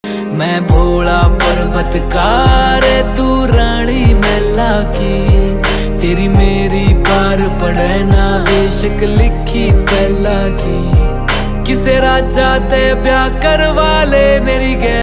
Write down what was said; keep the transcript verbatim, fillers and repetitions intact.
मैं भोला पर्वतकार, तू रानी मैला की। तेरी मेरी पार पड़े ना बेशक लिखी पहला की। किसे राजा ते ब्याह करवा ले मेरी गैर